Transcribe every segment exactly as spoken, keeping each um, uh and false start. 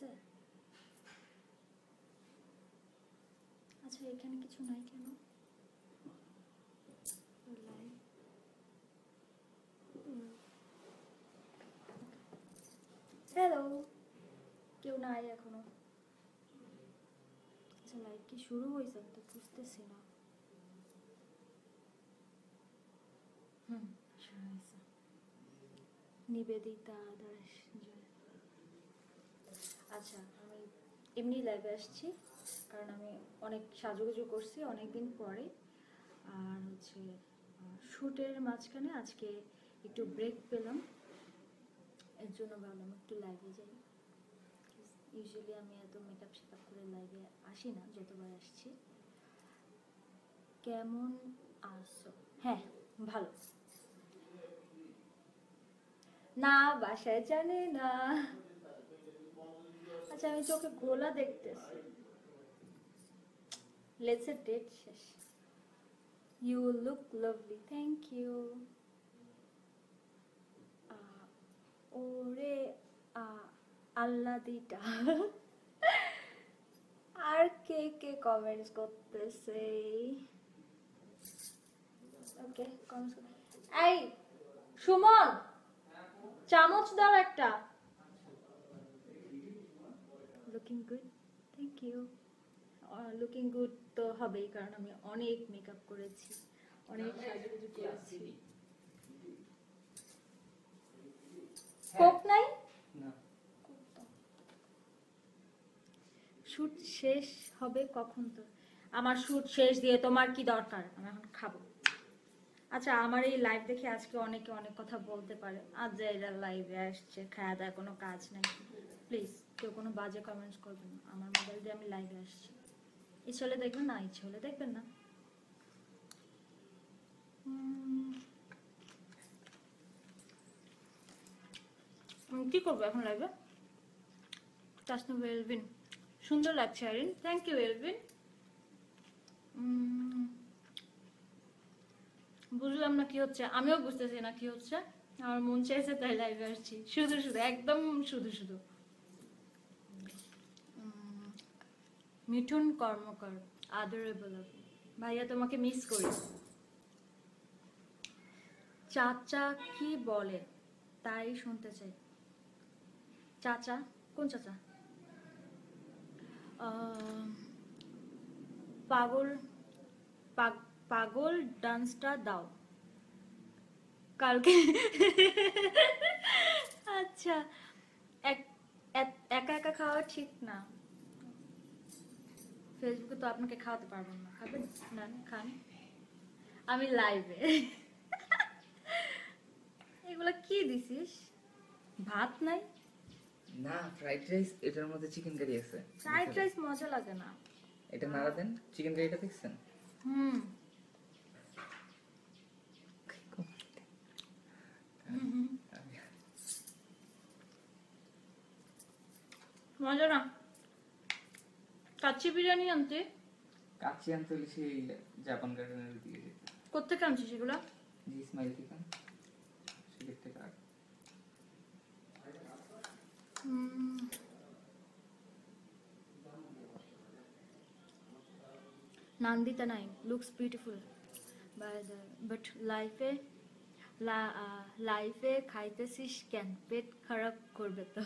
আছে? আচ্ছা এখানে কিছু নাই কেন? হ্যালো, কেউ নাই এখনো। আচ্ছা লাইভ কি শুরু হয়েছে তো বুঝতেছি না। হুম শুরু হয়েছে। নিবেদিতা দাস। আচ্ছা আমি এমনি লাইভে আসছি কারণ আমি অনেক সাজুগুজু করছি অনেক দিন পরে, আর হচ্ছে শ্যুটের মাঝখানে আজকে একটু ব্রেক পেলাম, এর জন্য ভাবলাম একটু লাইভে যাই। ইউজুয়ালি আমি এত মেকআপ শেকআপ করে লাইভে আসি না, যতবার আসছি। কেমন আছো? হ্যাঁ ভালো। না বাসায় জানি না। আচ্ছা আমি চোখে গোলা দেখতেছি। লেটস এ ডেট শেষ। You look lovely, thank you. ওরে আল্লাদিটা। আর কে কে কমেন্টস করতেছে? Okay comments. এই সুমন, চামচ দাও একটা। Looking good, thank you. Looking good তো হবেই কারণ আমি অনেক মেকআপ করেছি, অনেক সাজুগুজু করেছি। কোক নাই? শুট শেষ হবে কখন? তো আমার শুট শেষ দিয়ে তোমার কি দরকার? আমি এখন খাবো। আচ্ছা আমার এই লাইভ দেখে আজকে অনেকে অনেক কথা বলতে পারে, আজ যে এরা লাইভে আসছে খাওয়া দাওয়া কোনো কাজ নাই। প্লিজ কেউ কোনো বাজে কমেন্টস করবেন না, আমার মোবাইল দিয়ে আমি লাইভে আসছি। ইচ্ছে হলে দেখবেন না, ইচ্ছে হলে দেখবেন না। কি করবো এখন লাইভে? তাসনিম এলভিন, সুন্দর লাগছে আরিন, থ্যাংক ইউ এলভিন। বুঝলাম না কি হচ্ছে, আমিও বুঝতেছি না কি হচ্ছে। আমার মন চাইছে তাই লাইভে আসছি, শুধু শুধু, একদম শুধু শুধু। মিঠুন কর্মকার, আদরেবল ভাইয়া, তোমাকে মিস করি। চাচা কি বলে তাই শুনতে চাই। চাচা? কোন চাচা? পাগল পাগল ডান্সটা দাও কালকে। আচ্ছা একা একা খাওয়া ঠিক না, ফেসবুকে তো আপনাকে খাওয়াতে পারবো না। খাবেন? না খান, আমি লাইভে। এগুলা কি দিছিস? ভাত নাই না, ফ্রাইড রাইস, এটার মধ্যে চিকেন কারি আছে। ফ্রাইড রাইস মজা লাগে না। এটা নাড়া দেন, চিকেন কারিটা দেখছেন? হুম মজা না। কাচ্চি বিরিয়ানি আনতে, কাচ্চি আনতে হলে সেই জাপান গার্ডেনের দিকে যেতে। কোত্থেকে আনছিস সেগুলা? জি ইসমাইল থেকে, সেদিক থেকে। আর Nandita nine looks beautiful by the but life এ লাইফে খাইতেছিস কেন? পেট খারাপ করবে তো।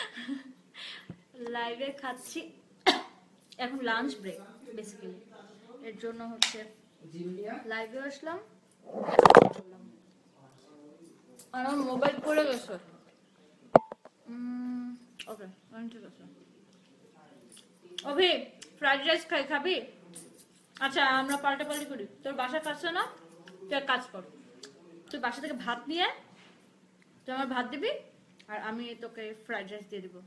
লাইভে খাচ্ছি, এখন লাঞ্চ ব্রেক বেসিক্যালি, এর জন্য হচ্ছে লাইভে আসলাম। আমার মোবাইল পড়ে গেছে। ওকে ঠিক আছে। অভি ফ্রাইড রাইস খাই, খাবি? আচ্ছা আমরা পাল্টা পাল্টি করি, তোর বাসার কাছে না, তুই এক কাজ কর, তুই বাসা থেকে ভাত নিয়ে তুই আমার ভাত দিবি আর আমি তোকে ফ্রাইড রাইস দিয়ে দিব।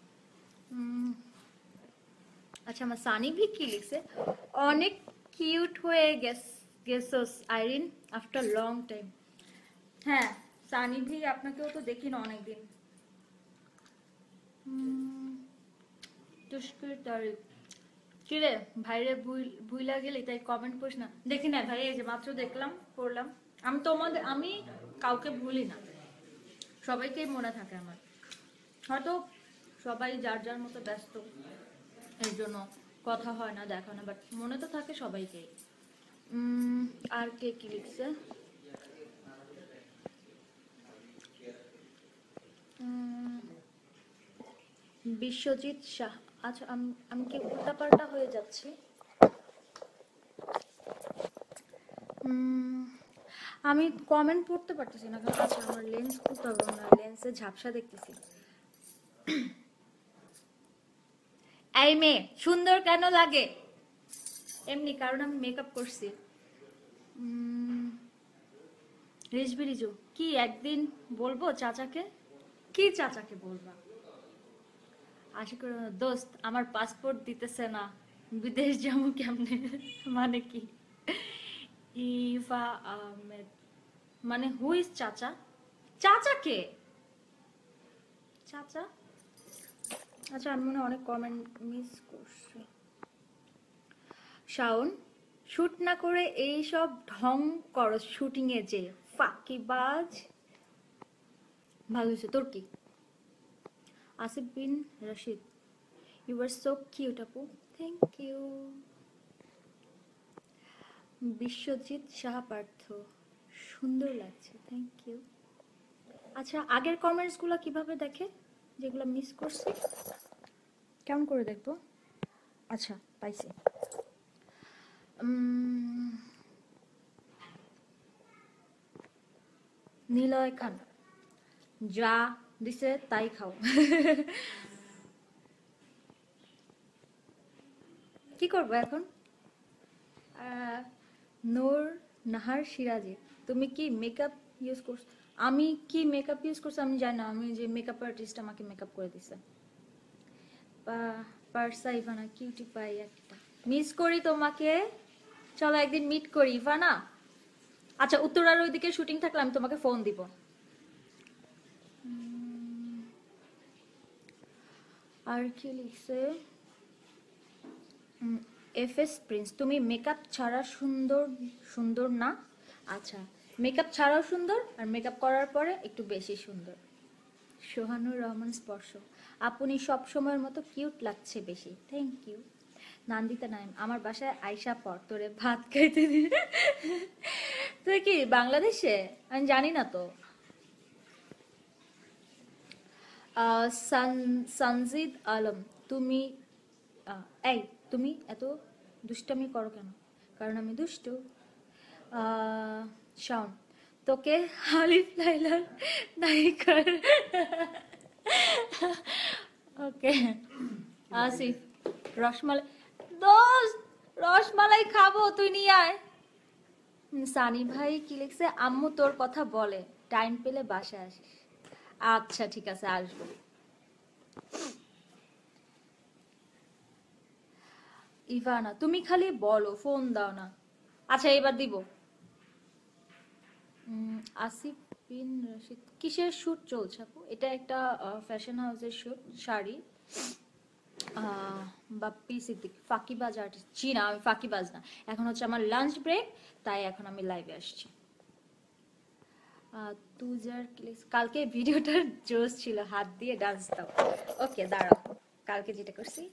আচ্ছা আমার সানি ভি কি লিখছে, অনেক কিউট হয়ে গেছস আইরিন আফটার লং টাইম। হ্যাঁ সানি ভি, আপনাকেও তো দেখি না অনেকদিন। তুষ্কির তারিখ কিরে ভাইরে ভুইলা গেলি তাই কমেন্ট করিস না। দেখি না ভাই, এই যে মাত্র দেখলাম পড়লাম। আমি তোমাদের, আমি কাউকে ভুলি না, সবাইকেই মনে থাকে আমার। হয়তো সবাই যার যার মতো ব্যস্ত, এর জন্য কথা হয় না, দেখা না, বাট মনে তো থাকে সবাইকেই। উম, আর কে কি লিখছে? উম, বিশ্বজিৎ শাহ। আচ্ছা, আমি আমি কি উল্টাপাল্টা হয়ে যাচ্ছি? উম, আমি কমেন্ট পড়তে পারতেছি না কারণ আচ্ছা আমার লেন্স খুলতে হবে না, লেন্সে ঝাপসা দেখতেছি। এই মেয়ে সুন্দর কেন লাগে? এমনি, কারণ আমি মেকআপ করছি। উম, রিজবি রিজু, কি একদিন বলবো চাচাকে? কি চাচাকে বলবা? আশা করি না। দোস্ত আমার পাসপোর্ট দিতেছে না, বিদেশ যাবো কেমনে? মানে কি? ইফা আহমেদ মানে হুইজ চাচা? চাচাকে চাচা? আচ্ছা আমি মনে হয় অনেক কমেন্ট মিস করছি। শাওন, শুট না করে এই সব ঢং করো শুটিং এ যে, ফাঁকিবাজ। ভালো হয়েছে। তোর কি? Asif Bin Rashid, you are so cute আপু, থ্যাংক ইউ। বিশ্বজিৎ সাহা পার্থ, সুন্দর লাগছে, থ্যাংক ইউ। আচ্ছা আগের কমেন্টসগুলো কিভাবে দেখে, যেগুলো মিস করছি? কেমন করে দেখবো? আচ্ছা পাইছি। উম, নিলয় খান, যা দিছে তাই খাও। কি করবো এখন? আহ, নূর নাহার সিরাজি, তুমি কি মেকআপ ইউজ করছো? আমি কি মেকআপ ইউজ করছি আমি জানি না, আমি যে মেকআপ আর্টিস্ট আমাকে মেকআপ করে দিছে। পারসা ইভানা, কিউটি পাই একটা, মিস করি তোমাকে। চলো একদিন মিট করি ইভানা। আচ্ছা উত্তরার ওইদিকে শুটিং থাকলে আমি তোমাকে ফোন দিব। উম, আর কি লিখছে? এফ এস প্রিন্স, তুমি মেকআপ ছাড়া সুন্দর সুন্দর না। আচ্ছা, মেকআপ ছাড়াও সুন্দর আর মেকআপ করার পরে একটু বেশি সুন্দর। সোহানুর রহমান স্পর্শ, আপনি সব সময়ের মতো কিউট লাগছে বেশি, থ্যাংক ইউ। নান্দিতা নাইম, আমার বাসায় আয়সা পর তোরে ভাত খাইতে দি। তুই কি বাংলাদেশে? আমি জানি না তো। আহ, সান- সানজিদ আলম, তুমি আহ, এই তুমি এত দুষ্টামি করো কেন? কারণ আমি দুষ্টু। আহ, শাওন, তোকে হালিফ লাইলার নায়িকার। ওকে। আসিফ, রসমালাই, দোস্ত রসমালাই খাবো, তুই নিয়ে আয়। হুম, সানি ভাই কি লিখছে? আম্মু তোর কথা বলে, টাইম পেলে বাসায় আসিস। আচ্ছা ঠিক আছে, আসবো। ইভানা, তুমি খালি বলো, ফোন দাও না। আচ্ছা এবার দিব। উম, আসিফ বিন রশিদ, কিসের শুট চলছে আপু? এটা একটা ফ্যাশন হাউসের শুট, শাড়ি। আহ, বাপ্পি সিদ্দিক, ফাঁকিবাজ আর্টিস্ট, জি না আমি ফাঁকিবাজ না। এখন হচ্ছে আমার লাঞ্চ ব্রেক, তাই এখন আমি লাইভে আসছি। আহ, তুজার ক্লিক, কালকে ভিডিওটার জোশ ছিল, হাত দিয়ে ডান্স দাও। ওকে দাঁড়াও, কালকে যেটা করছি।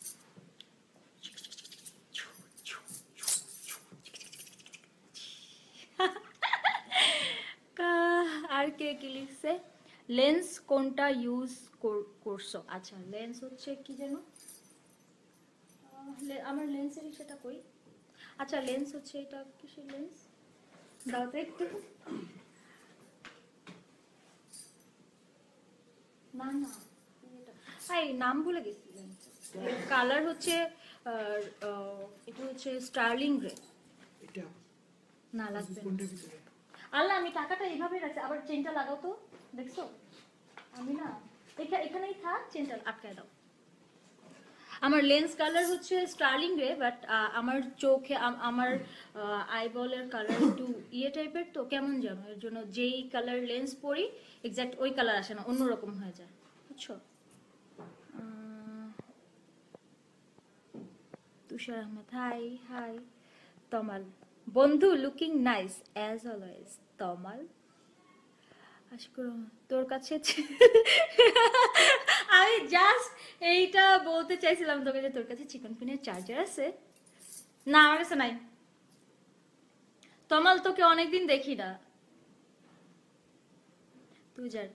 কা- আর কে কি লিখছে? লেন্স কোনটা ইউজ করছো? আচ্ছা লেন্স হচ্ছে কি যেন, আহ, লে- আমার লেন্সের সেটা কই। আচ্ছা লেন্স হচ্ছে এটা, কিসের লেন্স দাও তো একটু। না না, এটা এই নাম ভুলে গেছি লেন্স। কালার হচ্ছে আহ, আহ, এটা হচ্ছে স্টার্লিং গ্রে। এটা না লাগবে না। কোনটা ভিতরে? আল্লাহ আমি টাকাটা এইভাবে রাখছি, আবার চেনটা লাগাও তো, দেখছো? আমি না, এখা- এখানেই থাক, চেনটা আটকায় দাও। আমার লেন্স কালার হচ্ছে স্টার্লিং গ্রে, বাট আমার চোখে আম- আমার আইবলের কালার একটু ইয়ে টাইপের, তো কেমন যেন, এর জন্য যেই কালার লেন্স পরি এক্স্যাক্ট ওই কালার আসে না, অন্যরকম হয়ে যায়, বুঝছো? Ah, Tushar Ahmed, hi hi. Tamal, বন্ধু looking nice as always. Tamal, Ashkur Rahman, তোর কাছে আমি জাস্ট এইটা বলতে চাইছিলাম তোকে যে তোর কাছে চিকন পিনের চার্জার আছে। না আমার কাছে নাই। তমাল তোকে অনেকদিন দেখি না। তুই যার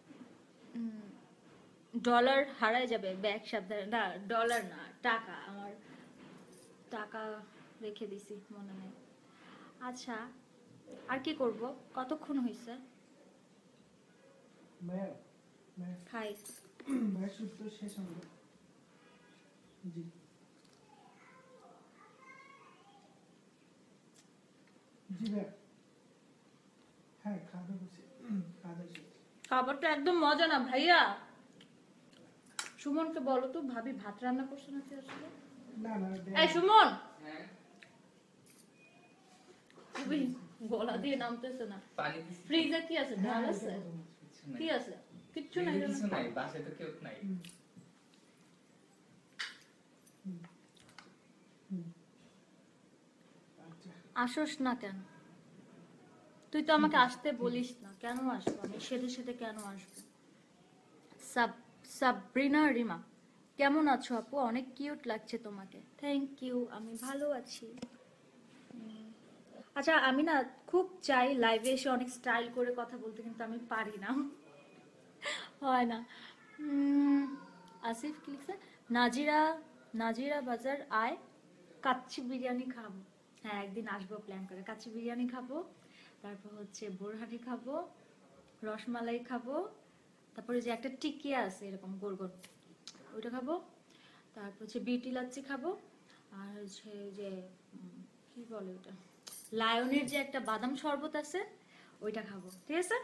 ডলার হারায় যাবে, ব্যাগ সাবধানে। না ডলার না, টাকা। আমার টাকা রেখে দিছি, মনে নেই। আচ্ছা আর কি করব? কতক্ষণ হয়েছে? ম্যাম ম্যাম খাই। ম্যাম শুট তো শেষ হলো। জি জি ম্যাম। হ্যাঁ খাওয়া দাওয়া করছি, খাওয়া দাওয়া শেষ। খাবারটা একদম মজা না ভাইয়া। সুমনকে বলো তো ভাবি ভাত রান্না করছে নাকি আসলে। না না এই সুমন, হ্যাঁ খুবই গলা দিয়ে নামতেছে না। পানি দিছি। ফ্রিজে কি আছে? হ্যাঁ, ডাল এটা আছে? কথা বলছি। কিছু নাই। কি আছে? কিচ্ছু নাই। ফ্রিজে কিছু নাই, বাসায় তো কেউ নাই। হুম। হুম। হুম। আচ্ছা আসোস না কেন? তুই তো আমাকে আসতে বলিস না, কেন আসবো আমি? সেটে সেটে কেন আসবো? সাব সাবরিনা রিমা, কেমন আছো আপু? অনেক কিউট লাগছে তোমাকে। থ্যাংক ইউ, আমি ভালো আছি। উম, আচ্ছা আমি না খুব চাই লাইভে এসে অনেক স্টাইল করে কথা বলতে, কিন্তু আমি পারি না, হয় না। উম, আসিফ কি লিখছে? নাজিরা, নাজিরা বাজার আয়, কাচ্চি বিরিয়ানি খাবো। হ্যাঁ একদিন আসবো প্ল্যান করে, কাচ্চি বিরিয়ানি খাবো, তারপর হচ্ছে বোরহানি খাবো, রসমালাই খাবো, তারপরে যে একটা টিকিয়া আছে এরকম গোল গোল, ওইটা খাবো, তারপর হচ্ছে বিউটি লাচ্ছি খাবো, আর হচ্ছে যে উম, কি বলে ওটা, লায়নের যে একটা বাদাম শরবত আছে ওইটা খাবো, ঠিক আছে?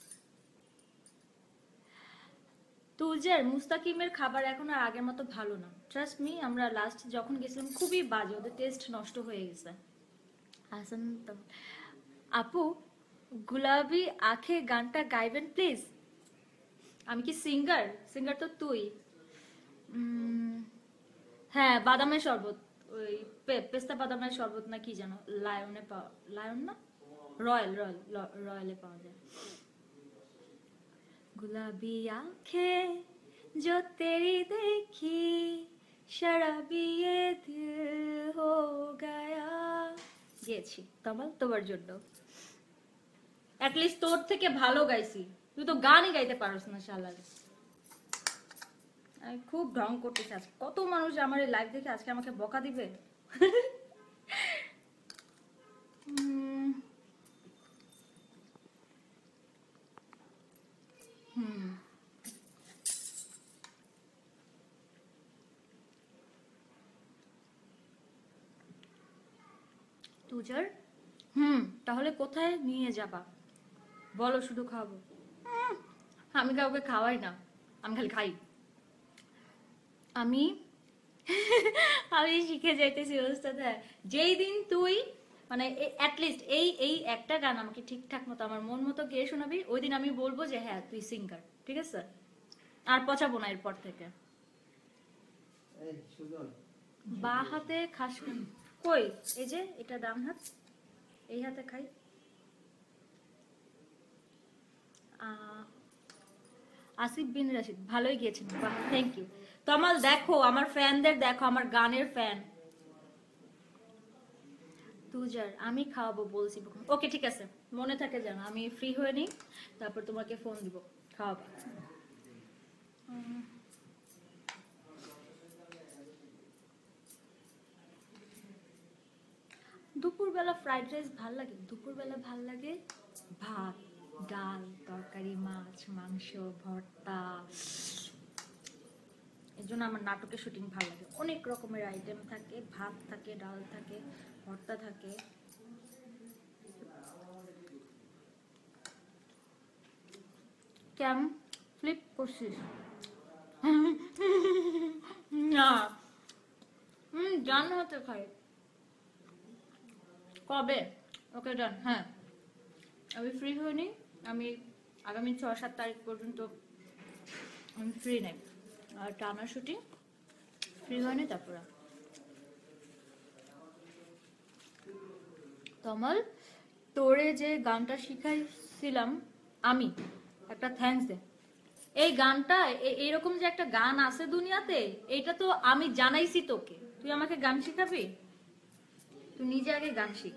তুলজার মুস্তাকিমের খাবার এখন আর আগের মতো ভালো না, ট্রাস্ট মি। আমরা লাস্ট যখন গেছিলাম খুবই বাজে, ওদের টেস্ট নষ্ট হয়ে গেছে। হাসান তাম- আপু গুলাবি আঁখে গানটা গাইবেন প্লিজ। আমি কি সিঙ্গার? সিঙ্গার তো তুই। উম, হ্যাঁ বাদামের শরবত, ওই পে- পেস্তা বাদামের শরবত না কি জানো, লায়নে পাওয়া, লায়ন না, রয়্যাল রয়্যাল রয়্যালে পাওয়া যায়। गुलाबी आंखें जो तेरी देखी शराबी ये दिल हो गया। গেছি তমাল তোমার জন্য। অ্যাটলিস্ট তোর থেকে ভালো গাইছি, তুই তো গানই গাইতে পারস না শালার। আমি খুব ঢং করতেছি আজকে, কত মানুষ আমার এই লাইভ দেখে আজকে আমাকে বকা দিবে। উম, হুম তুজার, হুম তাহলে কোথায় নিয়ে যাবা বলো, শুধু খাবো। উম, আমি কাউকে খাওয়াই না, আমি খালি খাই। আমি আমি শিখে যাইতেছি ওস্তাদ। হ্যাঁ যেই দিন তুই মানে অ্যাটলিস্ট এই এই একটা গান আমাকে ঠিকঠাক মতো আমার মন মতো গেয়ে শোনাবি, ওই দিন আমি বলবো যে হ্যাঁ তুই সিঙ্গার, ঠিক আছে? আর পচাবো না এরপর থেকে। এই সুজন বা হাতে খাস কেন? কই এই যে এটা ডান হাত, এই হাতে খাই। আহ, আসিফ বিন রাশিদ, ভালোই গিয়েছেন, বাহ থ্যাংক ইউ। তমাল দেখো আমার ফ্যানদের, দেখো আমার গানের ফ্যান। তুজার আমি খাওয়াবো বলছি। ওকে ঠিক আছে, মনে থাকে যেন, আমি ফ্রি হয়ে নিই তারপর তোমাকে ফোন দিব, খাওয়াবো। উম, দুপুরবেলা ফ্রাইড রাইস ভাল লাগে? দুপুরবেলা ভাল লাগে ভাত, ডাল, তরকারি, মাছ, মাংস, ভর্তা। এর জন্য আমার নাটকের শুটিং ভালো লাগে, অনেক রকমের আইটেম থাকে, ভাত থাকে, ডাল থাকে, ভর্তা থাকে। কেন ফ্লিপ করছিস? না হুম জান হতে খাই। কবে? ওকে ডান, হ্যাঁ আমি ফ্রি হইনি। আমি আগামী ছয় সাত তারিখ পর্যন্ত আমি ফ্রি নেই, আর টানা শুটিং, ফ্রি হয়নি। তারপরে তমাল তোরে যে গানটা শিখাইছিলাম আমি, একটা থ্যাঙ্কস দে। এই গানটা এ- এইরকম যে একটা গান আছে দুনিয়াতে, এইটা তো আমি জানাইছি তোকে, তুই আমাকে গান শিখাবি? তুই নিজে আগে গান শিখ।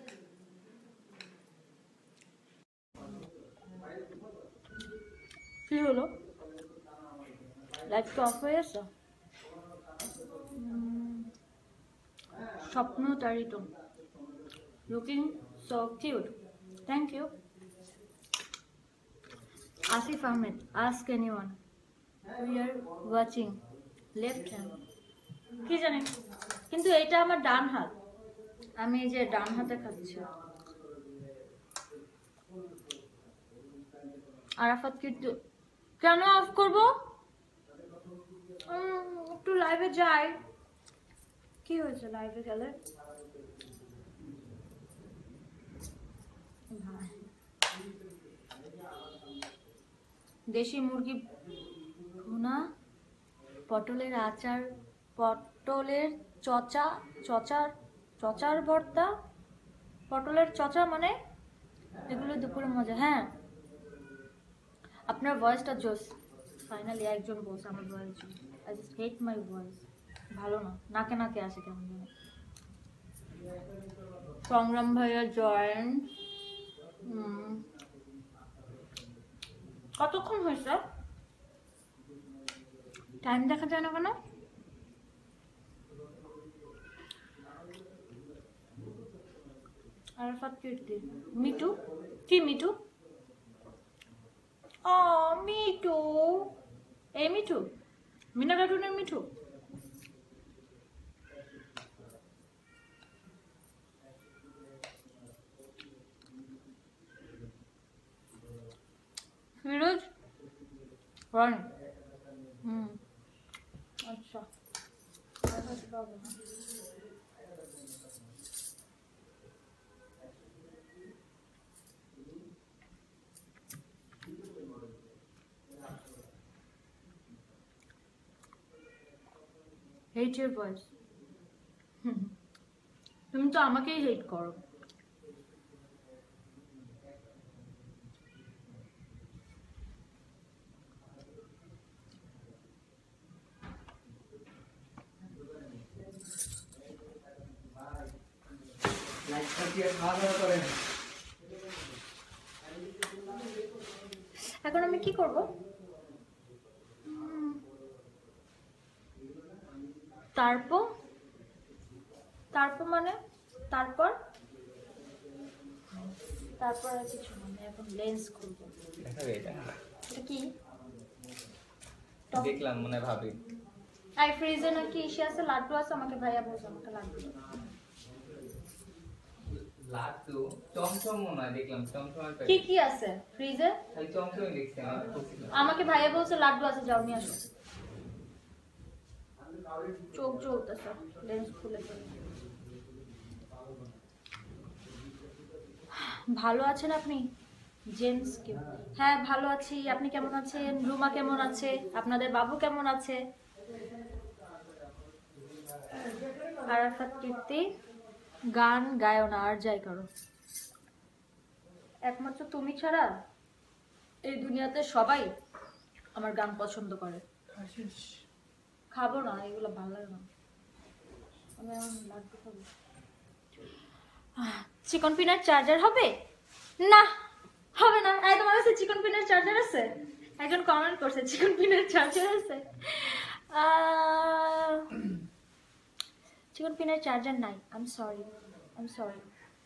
কি হলো, লাইটটা অফ হয়ে গেছে? Swapna Tarit, looking so cute, thank you. Asif Ahmed, ask anyone, we are watching left hand. কি জানি, কিন্তু এটা আমার ডান হাত, আমি এই যে ডান হাতে খাচ্ছি। আরাফাত কিন্তু কেন অফ করবো? উম, একটু লাইভে যাই। কি হয়েছে লাইভে গেলে? ভাই, দেশি মুরগি ভুনা, পটলের আচার, পটলের চচা, চচার চচার ভর্তা, পটলের চচা মানে এগুলো দুপুরে মজা। হ্যাঁ, আপনার ভয়েসটা জোস। ফাইনালি একজন বলছে আমার ভয়েস জোস। I just hate my voice, ভালো না, নাকে নাকে আসে কেমন যেন। সংগ্রাম ভাইয়া জয়েন। কতক্ষণ হয়েছে? টাইম দেখা যায় না কেন? আরাফাত কীর্তি, মিটু, কি মিটু? ও মিটু, এই মিঠু, মিনা কার্টুনের মিঠু। ফিরোজ রানি, হুম, আচ্ছা। Hate your voice. তুমি তো আমাকেই হেট করো। লাইটটা দিয়ে খাওয়া দাওয়া করে না। এখন আমি কি করব? উম, তারপর তারপর মানে তারপর তারপর আর কিছু না, আমি এখন লেন্স খুলবো। দেখাবে এটা? এটা কি? দেখলাম মনে ভাবি আই ফ্রিজে নাকি ইসে আছে, লাড্ডু আছে, আমাকে ভাইয়া বলছে আমাকে লাড্ডু দাও। লাড্ডু চমচম মনে হয়, দেখলাম চমচমের কি প্যাকেট। কি আছে ফ্রিজে? খালি চমচমই দেখছি আমি, বুঝছিলাম। আমাকে ভাইয়া বলছে লাড্ডু আছে, যাও নিয়ে আসো। চোখ জ্বলতেছে, লেন্স খুলে ফেলি। ভালো আছেন আপনি জেমস? কি, হ্যাঁ ভালো আছি, আপনি কেমন আছেন? রুমা কেমন আছে? আপনাদের বাবু কেমন আছে? আরাফাত কীর্তি, গান গায়ো না, আর যাই করো, একমাত্র তুমি ছাড়া এই দুনিয়াতে সবাই আমার গান পছন্দ করে। খাসিস খাবো না, এগুলো ভালো লাগে না, আমি এখন লাড্ডু খাবো। চিকন পিনাট চার্জার হবে না? হবে না। এই তোমার কাছে চিকন পিনাট চার্জার আছে? একজন কমেন্ট করছে চিকন পিনাট চার্জার আছে। চিকন পিনাট চার্জার নাই, I am sorry, I am sorry.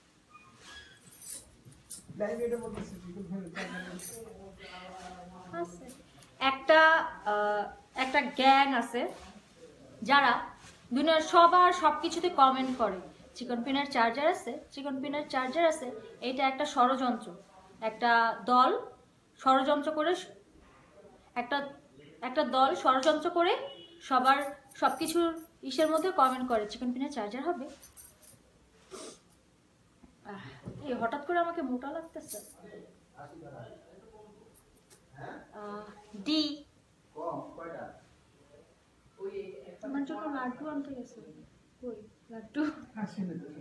লাইভে এটা বলতেছে চিকন ফেলে আছে একটা আহ, একটা গ্যাং আছে যারা দুনিয়ার সবার সবকিছুতে কমেন্ট করে চিকন পিনার চার্জার আছে, চিকন পিনার চার্জার আছে। এটা একটা ষড়যন্ত্র, একটা দল ষড়যন্ত্র করে, একটা একটা দল ষড়যন্ত্র করে সবার সবকিছুর ইসের মধ্যে কমেন্ট করে চিকন পিনার চার্জার হবে। আহ, এই হঠাৎ করে আমাকে মোটা লাগতেছে। ডি আমার জন্য লাড্ডু আনতে গেছে, কই লাড্ডু? আসেনি তো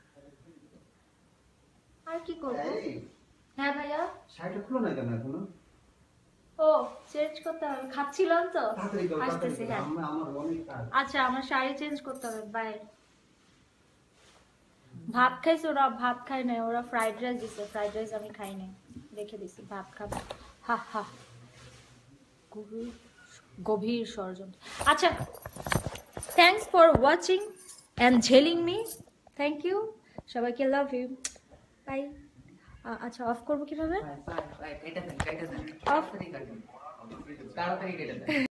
আর কি করবো? হ্যাঁ ভাইয়া, শাড়িটা খুলো না কেন এখনো? ও চেঞ্জ করতে হবে, খাচ্ছিলাম তো তাড়াতাড়ি করো, তাড়াতাড়ি আসতেছি। করো। হ্যাঁ আমরা- আমার অনেক কাজ। আচ্ছা আমার শাড়ি চেঞ্জ করতে হবে, বাই। ভাত খাইছে ওরা, ভাত খায় নাই ওরা, ফ্রাইড রাইস দিছে, ফ্রাইড রাইস আমি খাই নাই, রেখে দিছি, ভাত খাবো। হা হা গভীর গভীর ষড়যন্ত্র। আচ্ছা থ্যাংকস ফর ওয়াচিং অ্যান্ড ঝেলিং মি, থ্যাংক ইউ সবাইকে, লাভ ইউ, বাই। আচ্ছা অফ করবো কিভাবে? বাই বাই বাই, কেটে দেন কেটে দেন, Off. তাড়াতাড়ি কাটেন, তাড়াতাড়ি কেটে দেন।